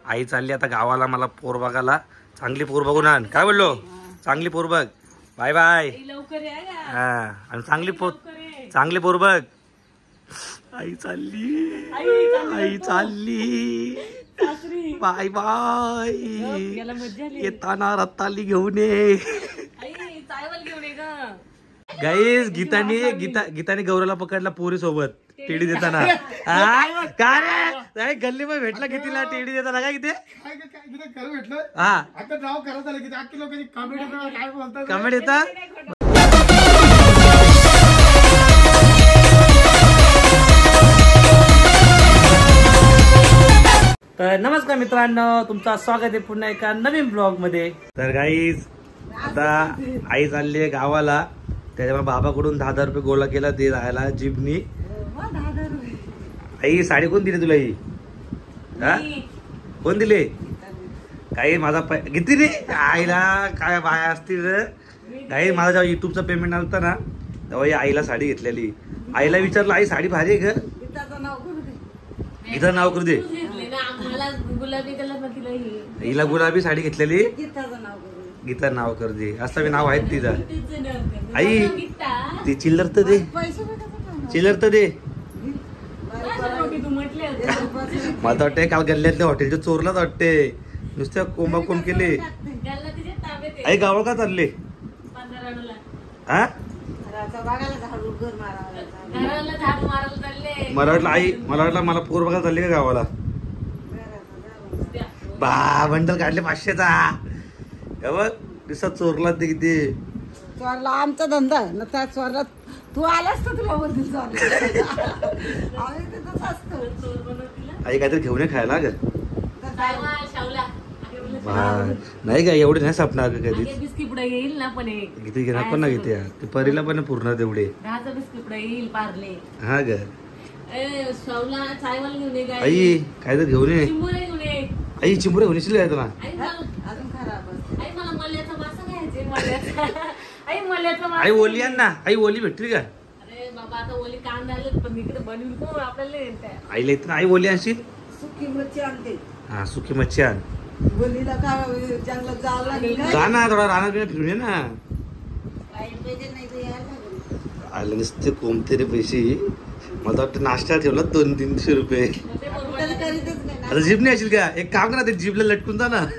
आई चालली आता गावाला मला पोर बघायला. चांगली पोर बघून आण. काय बोललो? चांगली पोर बघ. Bye bye. हा आणि चांगली पोर बघ. आई चालली. आई चालली. Bye bye. येताना रत्ताली घेऊन ये. गाईस गीताने गौराला पकडला पोरी सोबत टेडी देताना. काय रे गल्ली मध्ये भेटला कितीला टेडी देताना? काय किती भेटलं? हा कमेंट येतात. तर नमस्कार मित्रांनो, तुमचं स्वागत आहे पुन्हा एका नवीन ब्लॉग मध्ये. तर गाईज आता आई चालली आहे गावाला. त्याच्यामुळे बाबाकडून 10,000 रुपये गोळा केला ते राहायला जीपनी. आई साडी कोण दिली तुला? ही कोण दिले? काही माझा किती रे आईला काय बाया असतील. काही माझा जेव्हा युट्यूबचा पेमेंट आलता ना तेव्हा आईला साडी घेतलेली. आईला विचारलं आई साडी भारी आहे का? इथं नाव करू दे. हिला गुलाबी साडी घेतलेली. गीता नाव कर दे. असं मी नाव आहे तिचं. आई ती चिल्लर तर दे. चिल्लर तर दे. मला वाटते काल गल्ल्यातल्या हॉटेलच्या चोरलाच वाटते. नुसत्या कोंबा कोंब केले. आई गावा का चालले? हा मला वाटलं आई मला पोर बघायला चालले का गावाला? बंडल काढले 500चा. बघ दिवसात चोरला ते किती. चोरला आमचा धंदा ना त्या चोरला. तू आलास तर तुला आई काहीतरी घेऊन ये खायला ग. नाही का एवढे नाही सापणार कधी. येईल ना पण किती घेणार पण ना किती. ते परीला पण पूर्ण तेवढे येईल पारले. हा ग आई काहीतरी घेऊन ये. आई चिंबुरे घेऊन येशील काय तुला? आई ओली आण ना. आई ओली भेटली का? अरे बाबा आता ओली कांदा आले पण इकडे बनवून कोण आपल्याला. आईला इथं आई ओली आणशील. सुकी मच्छी आणते. हा सुकी मच्छी आण. बोलीला का जंगलात जावं लागेल. जा ना थोडा रानात फिरून ये ना. आले नसते कोणते रे पैसे. मला वाटतं नाश्ता ठेवला 200-300 रुपये. आता जीप नाही असेल का? एक काम करा ते जीपला लटकून जा ना.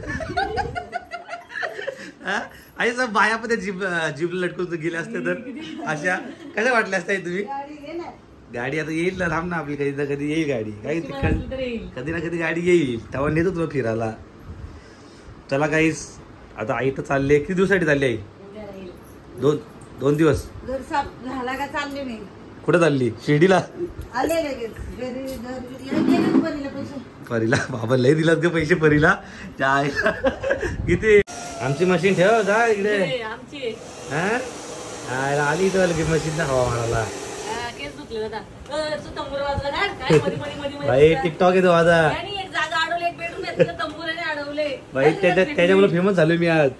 आई सब बाया पण जीपला लटकून गेले असते तर अशा कशा वाटल्या असत्या तुम्ही? गाडी आता येईल ना. थांब ना आपली कधी ना कधी येईल गाडी. काही कधी ना कधी गाडी येईल तेव्हा नेतो तुला फिरायला. चला काहीच आता आई तर चालली. किती दिवसासाठी चालली आई? 2 दिवस. कुठे चालली? शिर्डीला. परीला बाबा लय दिलात ग पैसे परीला. त्या आईला किती. आमची मशीन ठेव जा इकडे. आली तर मशीन ना हवा मारायला. भाई टिकटॉक येतो माझा भाई. त्याच्यामुळे फेमस झालो मी आज.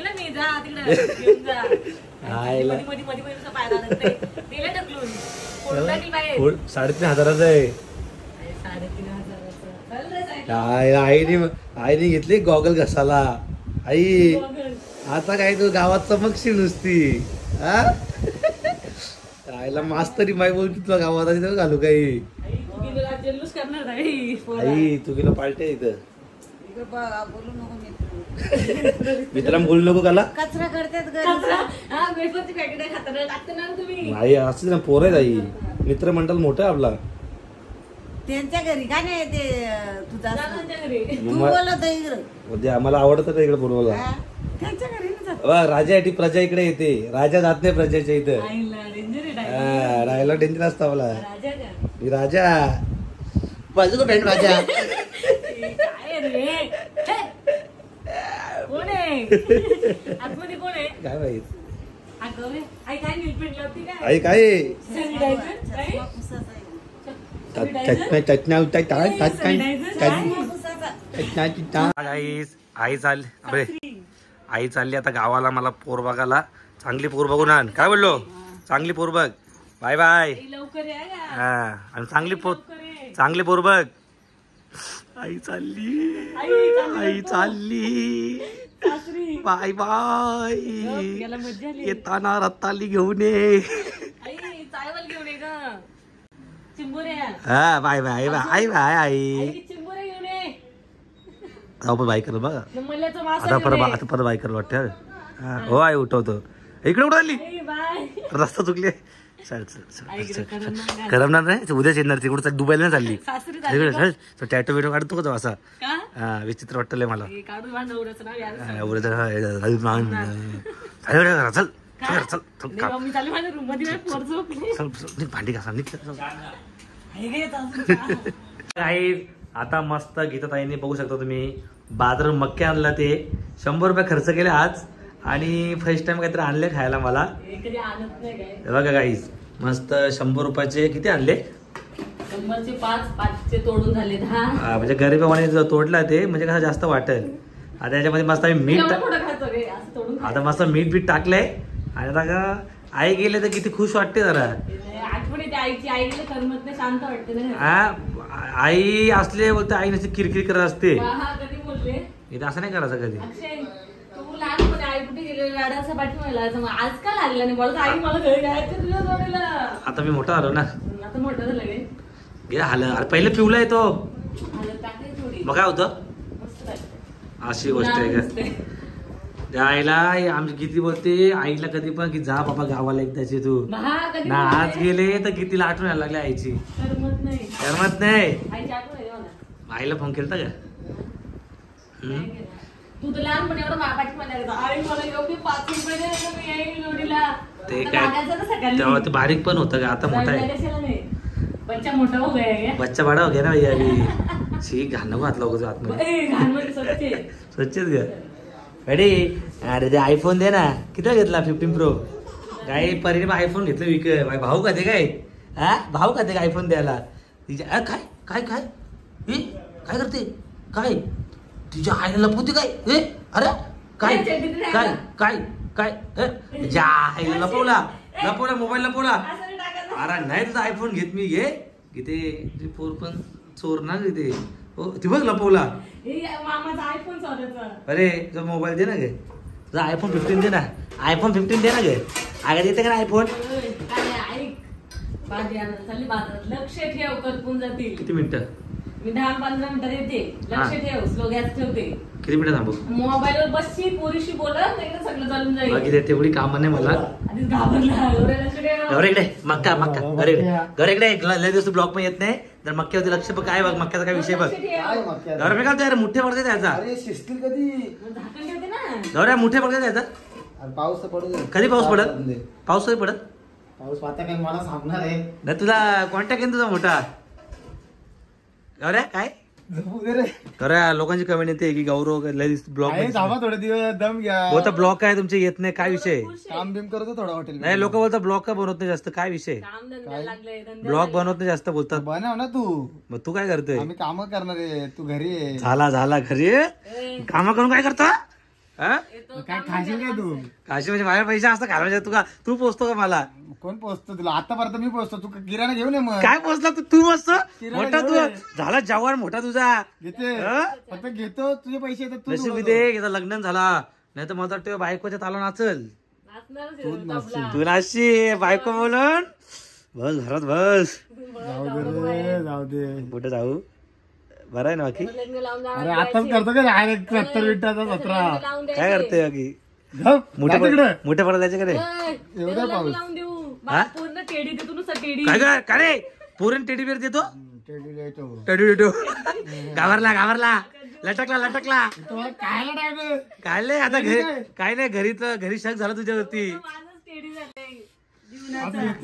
3,500 आहे. आईने घेतली गॉगल घसाला. आई आता काय तू गावात चमकशी नुसती. आईला मास्तरी माई बोलती तुला गावात घालू काही. आई तू गेलो पालटे इथं. मित्रांनो बोलू नको त्याला. कचरा करतात आई असं ना पोर आहे. आई मित्रमंडळ मोठं आहे आपला. त्यांच्या घरी का नाही ते तुझा बोलत इकडे. आम्हाला आवडतं का इकडे बोलवायला? त्यांच्या घरी राजासाठी प्रजा इकडे येते. राजा जात नाही प्रजाच्या इथं. राहायला डेंजर असतं मला. मी राजा बाजू का फ्रेंड राजा. काय माहित आई काय आई चालली आता गावाला मला पोर बघायला. चांगली पोर बघून आण. काय बोललो? चांगली पोर बघ. Bye bye. लवकर हा आणि चांगली पोर बघ. आई चालली, आई चालली. सासरी बाय बाय. याला मज्जा आली. येताना रत्ताली घेऊन ये. आई चायवल घेऊन ये ग. चिंबुऱ्या हा बाय बाय बाय बाय आई. आई चिंबुऱ्या घेऊन ये. आपण बाय कर बघा मल्याचा मासा आता घेऊन ये. परत बाय कर वाटतं. हो आई उठवतो. इकडे उडाली आई बाय. रस्ता चुकले. चल चल आई चल इकडे करणार. करमणार नाही उद्याच येणार तिकडे दुबईला नाही चालली. सासरी झाली का? चल टॅटो बिटो काढतो का तो असा. का? हा विचित्र वाटतंय मला. हे काढून बांध नवऱ्याचं नाव यार. चल चल चल चल नाही, मम्मी चालली माझ्या रूम मध्ये पोर झोपली. चल भांडी घासा निघ. आई गे सासरी. काही आता मस्त गीताताईने बघू शकता तुम्ही बाजारात मक्के आणला ते 100 रुपये खर्च केले आज आणि फर्स्ट टाइम काहीतरी आणले खायला मला. हे कधी आणत नाही काय. हे बघा गाईज मस्त 100 रुपयाचे किती आणले. 100चे 5 तोडून झाले 10. म्हणजे गरिबाने तोडला ते म्हणजे कसं जास्त वाटेल. आता याच्यामध्ये मस्त आम्ही मीठ एवढं थोडं खायचं रे असं तोडून खायचं. आता मस्त मीठ बीठ टाकलंय आणि आता का आई गेले तर किती खुश वाटते जरा. आठवण येते आईची. आई गेले करमत नाही, शांत वाटते ना. आई असले बोलते आई नसते किरकिर करत असते. हा कधी बोलले इथे असं नाही करायचं कधी. अक्षय तू लहानपणी आई कुठे गेले गाड्याचा पाठीमायला मग आज का लागला नाही बोलत आई मला घरी जायचं तुझ्या जोडीला. आता मी मोठा झालो ना. आता मोठं झालं गे. हे आलं अरे पहिले पिवलाय तो आलं टाकली थोडी मग काय होतं. मस्त वाटतं. अशी गोष्ट आहे का. दिसते. त्या आईला आमची किती बोलते आईला कधी पण की जा बाबा गावाला एकदाची तू हा, कधी ना आज बोलते. गेले तर कितीला आठवण यायला लागली आईची. करमत नाही. करमत नाही. आईची आठवण आहे मला. आईला फोन केलता का. नाही केलं. तू तर लहानपणी एवढं पाठीमायला लागला. आई मला एवढी 5 रुपये दे ना मी येईल जोडीला. ते आता काय लागायचं ना सकाळी. तेव्हा ते बारीक पण होतं का आता मोठा आहे. कशाला नाही. बच्चा मोठा हो गया है. बच्चा बडा हो गया ना भैया अभी. शी घाण घातला होतं आतमध्ये. ए, घाणमध्ये स्वच्छ आहे. स्वच्छच ग अरे अरे ते आयफोन दे ना. किती घेतला 15 प्रो. काय परीने आयफोन घेतलं विकत. भाऊ का ते काय हा भाऊ का ते आयफोन द्यायला तिच्या काय काय काय हे काय करते काय तिच्या आईला लपवते काय हे अरे काय काय काय काय ज्या आईला लपवला मोबाईल लपवला. असं नाही टाकायचं. अरे नाही तुझा आयफोन घेत मी घे घेते पोर पण चोर ना घेते. हो ती बघ लपवला. हे मामाचा आयफोन स्वतःचा. अरे तुझा मोबाईल दे ना गे तुझा आयफोन 15 दे ना. आयफोन 15 दे ना गे. आगे देते का आयफोन. काय ऐक भाजी आणायला चालली बाजारात. लक्ष ठेव करपून जातील. किती मिनिटं मी 10-15 मिनिटात येते. लक्ष हा. ठेव स्लो गॅस ठेवते. किती मिनिटं थांबू. मोबाईलवर बसशी पोरीशी बोलत एकदा सगळं चालून जाईल. बाकी ते तेवढी कामं नाही मला. आधीच घाबरला. एवढं लक्ष ठेव. घर इकडे मक्का घर इकडे लय दिवस ब्लॉक पण येत नाही तर मक्क्यावरती लक्ष बघ काय बघ मक्क्याचा काय विषय बघ. लक्ष ठेव. गौऱ्या मी काय मुठे पडते त्याचा. अरे शिस्तील कधी. मग झाकण ठेवते ना. गौऱ्या मुठे पडते त्याचा. अरे पाऊस तर पडू दे. कधी पाऊस पडत पाऊस कधी पडत पाऊस आता काही मला सांगणार आहे. नाही तुला कॉन्टॅक्ट आहे तुझा मोठा. गौऱ्या काय झोपू दे रे. गौऱ्या लोकांची कमेंट येते की गौरव लय ब्लॉक आहे, थांबा थोडे दिवस दम घ्या. बोलता ब्लॉक काय तुमचे येत नाही काय विषय. काम बिम करतो थोडा हॉटेल. नाही लोक बोलतात ब्लॉग का बनवत नाही जास्त काय विषय. काम धंदा लागले. ब्लॉग बनवत नाही जास्त बोलतात. बनव ना तू. मग तू काय करतोय. आम्ही काम करणार आहे. तू घरी आहे. झाला घरी काम करून काय करतो. हा? काय खाशील काय तू. काशी म्हणजे माझ्या पैसे असतं काय म्हणजे तू पोचतो का मला. कोण पोचतो तुला आतापर्यंत मी पोचतो. तू किराणा घेऊन ये मग. काय पोचला तू मस्त किराणा मोठा तू घेऊन झाला जवान मोठा तुझा. घेते हा? फक्त घेतो तुझे पैसे येतात तू नशीब उडवतो. दे याचा लग्न झाला नाही तर मला वाटतं बायकोच्या ताला नाचल. तू नाचशी बायको बोलून बस घरात बस. जाऊ दे रे जाऊ दे. कुठे जाऊ बरं आहे ना बाकी. अरे आताच करतो का डायरेक्ट 70 मिनिटाचा 17. काय करते बाकी. मोठे मोठ्या पडा त्याच्याकडे एवढा पाऊस. लावून देऊ. हा? पूर्ण टेडी देतो नुसतं टेडी. काय रे पोरीन टेडी बेर देतो. टेडी देतो. टेडी देतो घाबरला लटकला तुम्हाला खायला टाकलं. काय नाही आता घरी काय नाही घरी शक झाला तुझ्यावरती. माझंच टेडी झालंय जीवनाचं.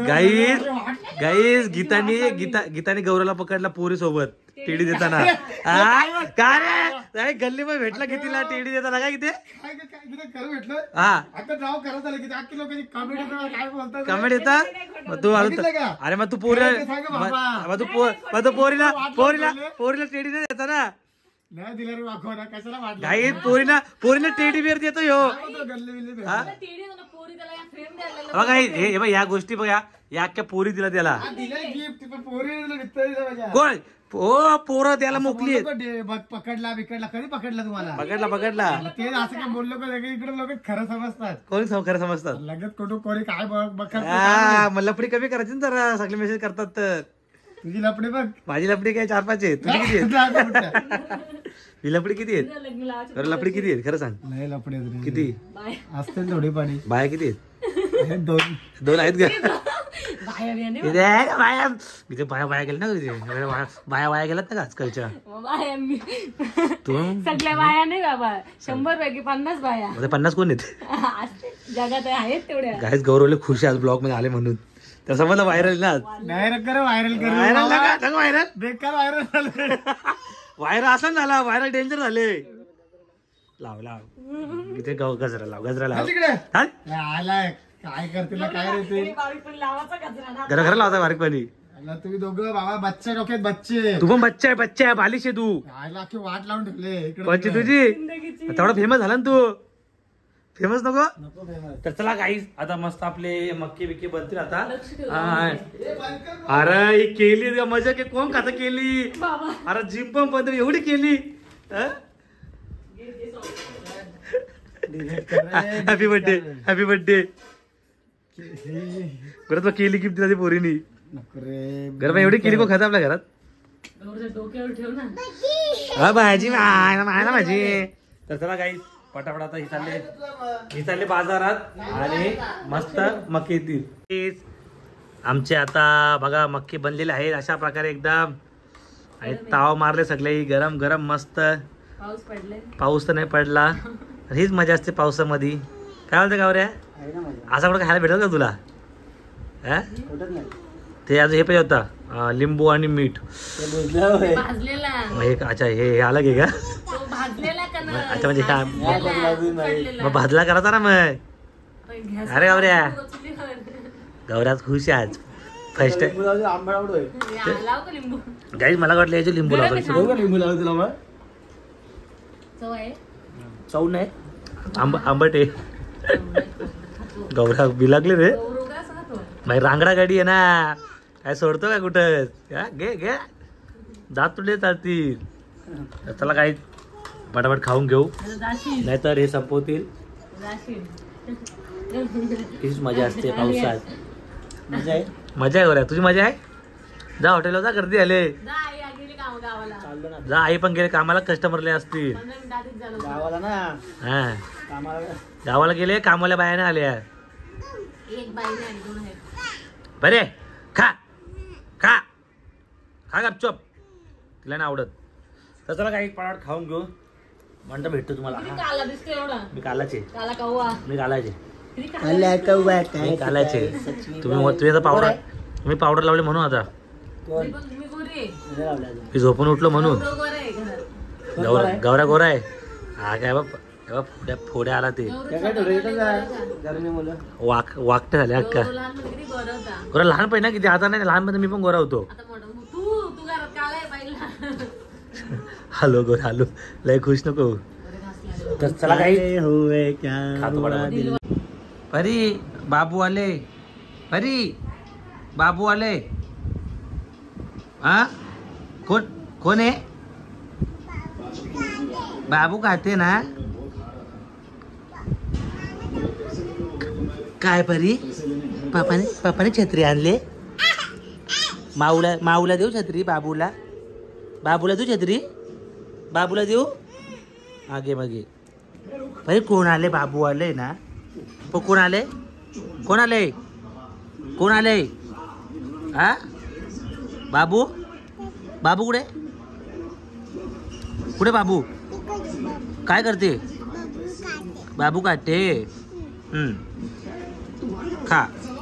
गाईस गीताने गौराला पकडला पोरी सोबत टेडी देताना. हा? काय रे गल्ली मध्ये भेटला कितीला टेडी देताना काय किती. काय करू भेटलं. हा आता नाव करत आलं की अख्खी लोकांची कमेंट काय बोलतात. कमेंट येतात मग तू बघितलं का? अरे मग तू पोरीला ते सांग बाबा. मग तू पोरीला टेडी नाही देता ना. नाही दिला रे वाखवला कशाला वाटलं. गाई पोरीला टेडी बिअर देतो ह्यो. गल्ली बिल्ली हा? टेडी देतो ना, पोरी त्याला या फ्रेम द्यायला बघा हे बघ या गोष्टी बघा या अख्ख्या पोरी दिला त्याला. दिलं गिफ्ट पण पोरी दिलं माझ्या. कोण ओ पोरं त्याला मोकली आहेत. पकडला बिकडला कधी पकडला तुम्हाला पकडला ते असं काय बोललो का इकडे लोक खरं समजतात. कोणी खरं समजतात. लगेच कुठं कोणी काय बघत मग लफडी कमी करायची ना जरा. सगळे मेसेज करतात तर. तुझी लपडी बघ. माझी लफडी काय 4-5 आहे. तुझी किती आहेत? ही लफडी किती आहेत? लग्न लावायचं. खरं लफडी किती आहेत खरं सांग. नाही लपडे किती असते थोडी पाणी बाया किती आहेत? दोन 2 आहेत का? बाया बियाणे. इथे आहे का बाया? इथे बाया गेल्या ना तिथे. बाया गेल्यात ना का आजकालच्या? बाया मी तू सगळ्या बाया नाही बाबा. 100 पैकी 50 बाया 50 कोण आहेत? असते. जगात आहेत तेवढ्या. काहीच गौरवले खुशी आज ब्लॉग मध्ये आले म्हणून. तर समजलं व्हायरल ना. डायरेक्ट कर व्हायरल कर व्हायरल बेकार व्हायरल झालं. व्हायरल असं झाला. व्हायरल डेंजर झाले. लाव इथे गजरा लाव तिकडे हा? आलाय काय करतील काय रे ते बारीक पण लावायचा कचरा ना. घरा लावता बारीक पाणी. तुम्ही दोघं बाबा बच्चे डोक्यात बच्चे तू पण बच्चा आहे बालिश आहे तू. आयला अख्खी वाट लावून ठेवले इकडे बच्ची तुझी तेवढा फेमस झाला ना तू. फेमस नको. नको famous. तर चला काही आता मस्त आपले मक्के बिक्के बनतील आता. लक्ष ठेव. हा. अरे ही केली मजा की कोण खाता केली. बाबा अरे जिम पण बंद एवढी केली. हॅपी बर्थडे परत केली गिफ्ट दिला ती पोरीनी. नको रे गरबा एवढी केली को खाता आपल्या घरात. गौरच्या डोक्यावर ठेव ना. भाजी मायला भाजी. तर चला काही पटापट आता ही चालले बाजारात आणि मस्त मक्के येतील. आमचे आता बघा मक्के बनलेले आहेत अशा प्रकारे एकदम. आणि ताव मारले सगळे गरम गरम मस्त. पाऊस पडले. पाऊस तर नाही पडला. हीच मजा असते पावसामध्ये. काय म्हणते गावऱ्या असा कुठं खायला भेटल का तुला? ते आज हे पाहिजे होता लिंबू आणि मीठ. भाजलेला. अच्छा हे अलग आहे का? तो भाजलेला का ना. अच्छा म्हणजे काय पडलेला. मग भाजला करायचा ना मग. गॅस अरे गावऱ्या चुलीवर. गौऱ्यात खुश आहे आज फर्स्ट टाइम. लाव का लिंबू. गाईज मला वाटलं याचे लिंबू लावतो. लिंबू लावतो तुला मग चव आहे. चव नाही आंबट आहे. गौऱ्या बिलागले रे. गौरव का असं खातो. बाई रांगडा गाडी आहे ना. काय सोडतो का कुठं. घे दात तुटले चालतील. चला काही पटापट खाऊन घेऊ जाशील नाहीतर हे संपवतील. जाशील. कितीच मजा असते पावसात. मजा आहे गौऱ्या तुझी मजा आहे. जा हॉटेलला जा गर्दी आले. जा आई गेली गावाला. जा आई पण गेले कामाला कस्टमरले असतील. 15 मिनिटं आधीच झालं. गावाला ना हा गावाला गेले कामाला बायाने आल्या. एक बाई नाही 2 आहेत. बरे खा गपचूप. तिला नाही आवडत. तर चला काही पटापट खाऊन घेऊ. म्हणतं भेटतो तुम्हाला. किती काला दिसतो एवढा. मी कालाचे. काला कव्वा. मी कालाचे. किती काला. तुम्ही आता पावडर मी पावडर लावले म्हणून आता मी गोरी आहे. मी झोपून उठलो म्हणून. गौरव गोरा आहे घरात. गौरा गोरा आहे. हा काय फोड्या आला ते वाकटे झाले अक्का. गौरव लहानपणी किती गोरा होता. गोरा लहानपणी ना किती आता नाही लहानपणी मी पण गोरा होतो. आता मोठा तू घरात काला आहे बाईला. हॅलो गोरा हॅलो लय खुश नको. तर चला काही परी बाबू आले. परी बाबू आले. हा कोण आहे? बाबू खाते ना. काय परी पापाने छत्री आणले. माऊला देऊ छत्री. बाबूला देऊ छत्री. बाबूला देऊ. आगे मागे परी कोण आले? बाबू आले ना. कोण आले हा बाबू कुठे बाबू काय करते? बाबू काटे. खा.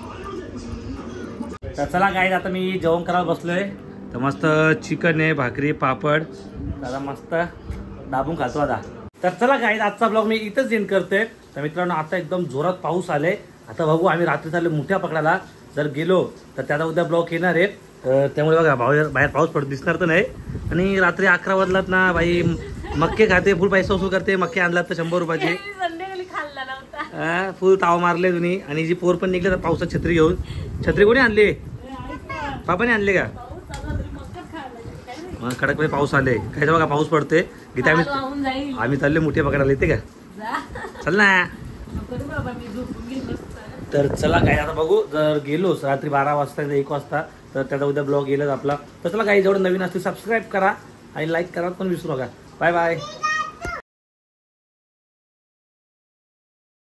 तर चला काय आता मी जेवण करायला बसलोय. तर मस्त चिकन आहे भाकरी पापड. दादा मस्त दाबून खातो आता. तर चला काय आजचा ब्लॉग मी इथंच एंड करतोय. तर मित्रांनो आता एकदम जोरात पाऊस आले. आता बघू आम्ही रात्री चालले मोठ्या पकडाला. जर गेलो तर त्याचा उद्या ब्लॉग येणार आहे. त्यामुळे बघा बाहेर पाऊस पडत दिसणार तर नाही. आणि रात्री 11 वाजलात ना बाई मक्के खाते. फुल पैसा वसूल करते. मक्के आणलात तर 100 रुपयाचे. संध्याकाळी खाल्ला नव्हता. फुल ताव मारले तुम्ही. आणि जी पोर पण निघले तर पावसात छत्री घेऊन. छत्री कोणी आणली? पापाने आणले का? मग कडकमध्ये पाऊस आले काय बघा पाऊस पडते इथे चालू वाहून जाईल आम्ही चालले मोठे पकडायला येते का जा. चल ना नको रे बाबा मी झोपून घेईन मस्त. तर चला काय आता बघू जर गेलोच रात्री 12 वाजता 1 वाजता तर त्याचा उद्या ब्लॉग येईल आपला तर चला काही जेवढं नवीन असतील सबस्क्राईब करा आणि लाईक करा पण विसरू नका बाय बाय